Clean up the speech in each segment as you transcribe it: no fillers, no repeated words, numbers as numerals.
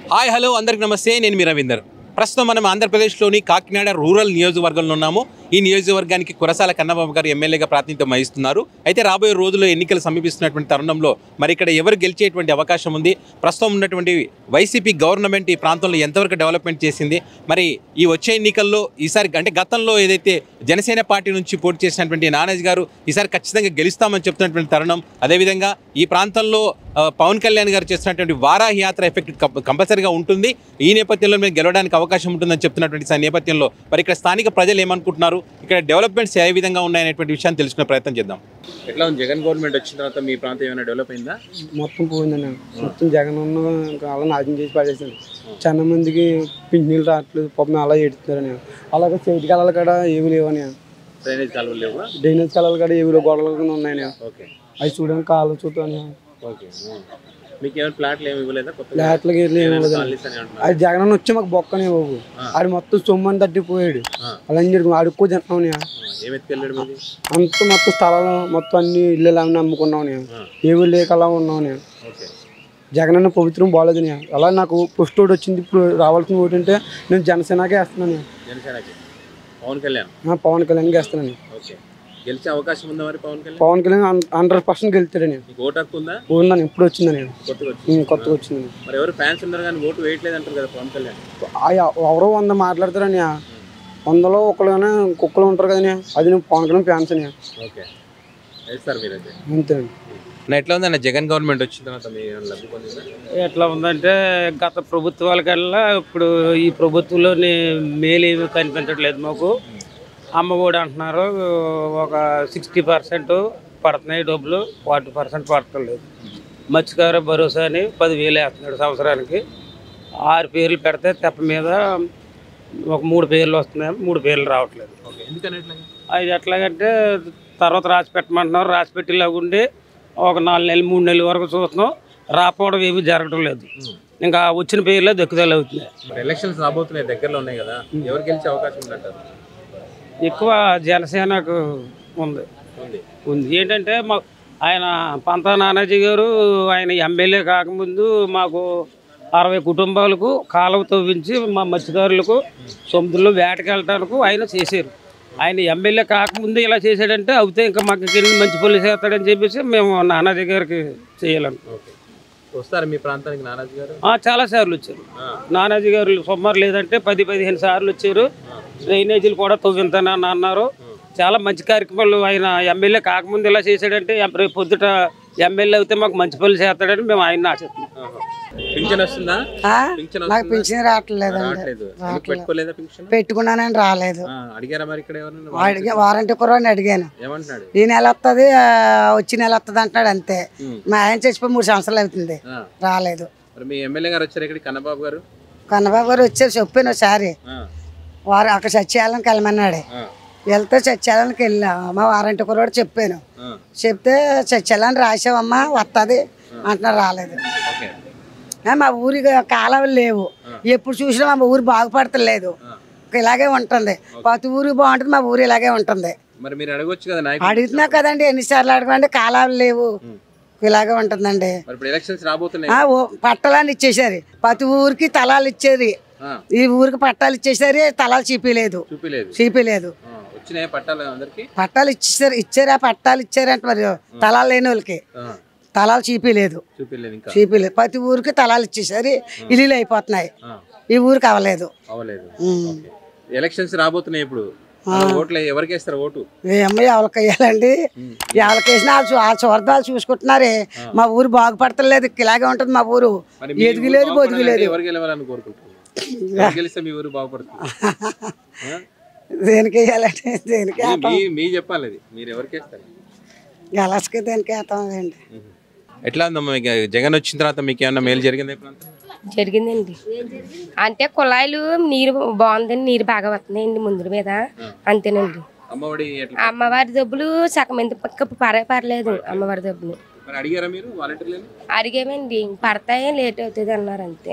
Hi hello అందరికి నమస్తే. నేను మీ రవీందర్. ప్రస్తుతం మనం ఆంధ్రప్రదేశ్లోని కాకినాడ రూరల్ నియోజకవర్గంలో ఉన్నాము. ఈ నియోజకవర్గానికి కురసాల కన్నబాబు గారు ఎమ్మెల్యేగా ప్రాతినిధ్యం వహిస్తున్నారు. అయితే రాబోయే రోజుల్లో ఎన్నికలు సమీపిస్తున్నటువంటి తరుణంలో మరి ఇక్కడ ఎవరు గెలిచేటువంటి అవకాశం ఉంది, ప్రస్తుతం ఉన్నటువంటి వైసీపీ గవర్నమెంట్ ఈ ప్రాంతంలో ఎంతవరకు డెవలప్మెంట్ చేసింది, మరి ఈ వచ్చే ఎన్నికల్లో ఈసారి అంటే గతంలో ఏదైతే జనసేన పార్టీ నుంచి పోటీ చేసినటువంటి నానాజీ గారు ఈసారి ఖచ్చితంగా గెలుస్తామని చెప్తున్నటువంటి తరుణం, అదేవిధంగా ఈ ప్రాంతంలో పవన్ కళ్యాణ్ గారు చేస్తున్నటువంటి వారాహి యాత్ర ఎఫెక్ట్ కంపల్సరీగా ఉంటుంది. ఈ నేపథ్యంలో మేము గెలవడానికి అవకాశం ఉంటుందని చెప్తున్నటువంటి నేపథ్యంలో మరి ఇక్కడ స్థానిక ప్రజలు ఏమనుకుంటున్నారు, ఇక్కడ డెవలప్మెంట్స్ ఏ విధంగా ఉన్నాయనేటువంటి విషయాన్ని తెలుసుకునే ప్రయత్నం చేద్దాం. ఎట్లా ఉంది జగన్ గవర్నమెంట్ వచ్చిన తర్వాత మీ ప్రాంతం ఏమైనా డెవలప్ అయిందా? మొత్తం పోయిందండి. మొత్తం జగన్ ఉన్న అలా నాశనం చేసి పడేసాను. చాలా మందికి పింఛనీళ్ళు రావట్లేదు, పాపం అలా ఎడుతున్నారని. అలాగే చేతి కళలు కూడా ఏవి లేవని, డ్రైనేజ్ కాలువలు లేవు, డ్రైనేజ్ కళలు కూడా ఏవి గొడవలు కూడా ఉన్నాయని. అవి చూడడానికి కాళ్ళు చూద్దాని. ఫ్లాట్లకి అది జగన్ వచ్చి మాకు బొక్కనే బాబు. ఆడు మొత్తం సొమ్మని తట్టిపోయాడు. అలా జరిగింది. అడుక్కో తింటున్నాం. అంత మొత్తం స్థలాలు మొత్తం అన్ని ఇల్లు అన్నీ అమ్ముకున్నాం. ఏవి లేక అలా ఉన్నాం. జగన్ అన్న పవిత్రం బాగాలేదు. అలా నాకు పోస్ట్ ఓటు వచ్చింది. ఇప్పుడు రావాల్సిన ఓటు అంటే నేను జనసేనకే వేస్తున్నాను. పవన్ కళ్యాణ్కి వేస్తున్నాను. గెలిచే అవకాశం ఉందా మరి? పవన్ కళ్యాణ్ 100% గెలుతాడని ఉన్నాను. ఇప్పుడు వచ్చిందని కొత్తగా వచ్చిందని. ఎవరో 100 మాట్లాడతారని, 100లో ఒకళ్ళనే కుక్కలు ఉంటారు కదని. అది నేను పవన్ కళ్యాణ్ ఫ్యాన్స్ అని అంతేనండి. ఎట్లా ఉందన్న జగన్ గవర్నమెంట్ వచ్చిన తర్వాత ఎట్లా ఉందంటే గత ప్రభుత్వాల కల్లా ఇప్పుడు ఈ ప్రభుత్వంలోని మేలు ఏమి కనిపించట్లేదు మాకు. అమ్మఒడి అంటున్నారు, ఒక 60% పడుతున్నాయి డబ్బులు, 40% పడతలేదు. మత్స్యకార భరోసా అని 10,000 వేస్తున్నాడు సంవత్సరానికి. 6 పేర్లు పెడితే తెప్ప మీద ఒక 3 పేర్లు వస్తున్నాయి, 3 పేర్లు రావట్లేదు. అది ఎట్లాగంటే తర్వాత రాసి పెట్టమంటున్నారు. రాసి పెట్టేలాగుండి ఒక 4 నెలలు 3 నెలల వరకు చూస్తున్నాం. రాకపోవడం ఏమీ జరగడం లేదు. ఇంకా వచ్చిన పేర్లే దక్కుదల అవుతున్నాయి. ఎలక్షన్స్ రాబోతున్నాయి, దగ్గరలో ఉన్నాయి కదా, ఎవరు గెలిచే అవకాశం ఉందంటారు? ఎక్కువ జనసేనకు ఉంది. ఏంటంటే ఆయన పంతా నానాజీ గారు ఆయన ఎమ్మెల్యే కాకముందు మాకు 60 కుటుంబాలకు కాలువ తవ్వించి మా మత్స్యకారులకు సముద్రంలో వేటకి వెళ్ళడానికి ఆయన చేశారు. ఆయన ఎమ్మెల్యే కాకముందు ఇలా చేశాడంటే అవుతే ఇంకా మాకు మంచి పనులు చేస్తాడని చెప్పేసి మేము నానాజీ గారికి చేయాలనుకుంటున్నాం. వస్తారు మీ ప్రాంతానికి నానాజీ గారు? చాలా సార్లు వచ్చారు. నానాజీ గారు సుమారు లేదంటే 10-15 సార్లు వచ్చారు. డ్రైనేజీలు కూడా తవ్వింతానని అన్నారు. చాలా మంచి కార్యక్రమాలు. ఆయన ఎమ్మెల్యే కాకముందు ఇలా చేశాడంటే రేపు పొద్దుట ఎమ్మెల్యే అయితే మాకు మంచి పనులు చేస్తాడని మేము ఆయన ఆశిస్తున్నాం. నాకు పింఛన్ రావట్లేదండి. పెట్టుకున్నానని రాలేదు. వారంటీ కుర్రాడిని అడిగాను, ఈ నెల వస్తుంది వచ్చి నెల వస్తుంది అంటున్నాడు. అంతే. మా ఆయన చచ్చిపోయి 3 సంవత్సరాలు అవుతుంది, రాలేదు. కన్నబాబు గారు వచ్చారు, చెప్పాను ఒకసారి. వారు అక్కడ సత్యాలకి వెళ్ళమన్నాడు. వెళ్తే సత్యాలకి వెళ్ళినా మా వారంటీ కుర్రాడు చెప్పాను. చెప్తే సత్యాలని రాసావమ్మా వస్తుంది అంటున్నారు, రాలేదు. మా ఊరి కాలువలు లేవు, ఎప్పుడు చూసినా మా ఊరు బాగుపడతలేదు. ఇలాగే ఉంటుంది. ప్రతి ఊరికి బాగుంటుంది, మా ఊరు ఇలాగే ఉంటుంది. అడుగుతున్నా కదండి, ఎన్నిసార్లు అడగండి. కాలువలు లేవు, ఇలాగే ఉంటుందండి. పట్టాలని ఇచ్చేసారు, ప్రతి ఊరికి తలాలు ఇచ్చేది. ఈ ఊరికి పట్టాలు ఇచ్చేసారు, తలాలు చూపించలేదు. పట్టాలు ఇచ్చారు, ఆ పట్టాలు ఇచ్చారంట. మరి తలాలు లేని వాళ్ళకి తలాలు చూపించలేదు. ప్రతి ఊరికి తలాలు ఇచ్చేసారు, ఇల్లు అయిపోతున్నాయి. ఈ ఊరికి అవ్వలేదు. ఎలక్షన్స్ రాబోతున్నాయి. ఇప్పుడు ఎవరికి వేస్తారు ఓటు? ఎవరికి వేయాలండి? ఎవరికి వేసినా ఆ చూరదాలు చూసుకుంటున్నారే. మా ఊరు బాగుపడతలేదు, ఇలాగే ఉంటుంది. మా ఊరు ఎదుగులేదు, బొదుగులేదు. దేనికి వేయాలంటే దేనికి చెప్పాలి. మీరు ఎవరికి వేస్తారు? గెలస్కి దేనికి వేస్తామండి. ఎట్లా ఉందమ్మా జగన్ వచ్చిన తర్వాత మీకు ఏమన్నా మేలు జరిగింది? జరిగిందండి. అంటే కుళాయిలు నీరు బాగుందండి, నీరు బాగా వస్తున్నాయండి ముందు మీద. అంతేనండి. అమ్మవారి డబ్బులు సగం ఎందుకు పర్లేదు. అమ్మవారి డబ్బులు అడిగామండి, పడతాయి, లేట్ అవుతుంది అన్నారు. అంతే.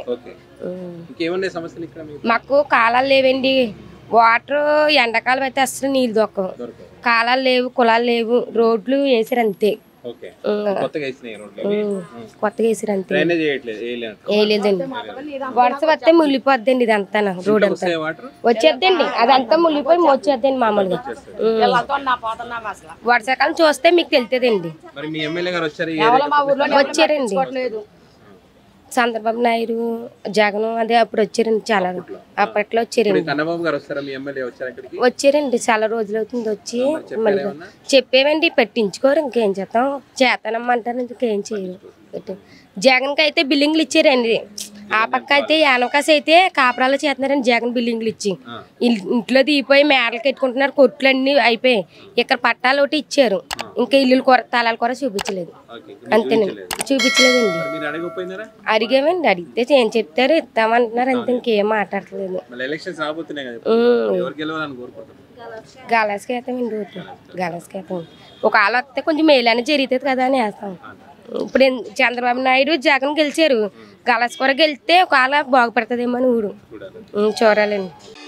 మాకు కాలాలు లేవండి. వాటర్ ఎండాకాలం అయితే అసలు నీళ్ళు దొక్కవు. కాలాలు లేవు, కులాలు లేవు, రోడ్లు వేసారు అంతే. ఓకే ఉమ్, కొత్తగా వేసినాయి రోడ్లు కొత్తగా వేసారు అంతే డ్రైనేజ్ చేయట్లేదు వేయలేదు వేయలేదండి. వర్ష వస్తే ముళ్ళిపోద్దండి ఇదంతా రోడ్ అంతా వాటర్ వచ్చేద్దండి, అదంతా ముళ్ళిపోయి వచ్చేద్దండి మామూలుగా. వర్షాకాలం చూస్తే మీకు తెలుతుందండి. మరి మీ ఎమ్మెల్యే గారు వచ్చారు ఈ ఏరియాకి? వచ్చారండి చంద్రబాబు నాయుడు జగన్ అదే అప్పుడు వచ్చారండి, చాలా అప్పట్లో వచ్చారండి. కన్నబాబు గారు వస్తారా? మీ ఎమ్మెల్యే వచ్చారు ఇక్కడికి? వచ్చారండి, చాలా రోజులు అవుతుంది వచ్చి. మళ్ళీ చెప్పేవండి పెట్టించుకోరు, ఇంకేం చేస్తాం, చేస్తానమ్మంటారు, ఇంకేం చేయరు. జగన్కి అయితే బిల్డింగ్లు ఇచ్చారండి, ఆ పక్క అయితే యానవకాశ అయితే కాపురాలు చేస్తున్నారండి జగన్ బిల్డింగ్లు ఇచ్చి. ఇంట్లో దిగిపోయి మేడలు కట్టుకుంటున్నారు, కొట్లు అన్ని అయిపోయి. ఇక్కడ పట్టాలు ఒకటి ఇచ్చారు, ఇంకా ఇల్లు తాళాలు కూడా చూపించలేదు. అంతేనండి, చూపించలేదండి. అడిగామండి, అడిగితే ఏం చెప్తారు, ఇస్తామంటున్నారు, అంతే, ఇంకేం మాట్లాడలేదు. గలాస్కి వేస్తామండి, గలాస్కి వేస్తాం. ఒక ఆలు వస్తే కొంచెం మేలని జరుగుతుంది కదా అని వేస్తాం. ఇప్పుడు చంద్రబాబు నాయుడు జగన్ గెలిచారు, గలాస్ కూడా గెలిస్తే ఒక ఆల బాగుపడుతుందేమో అని ఊరు చూడాలండి.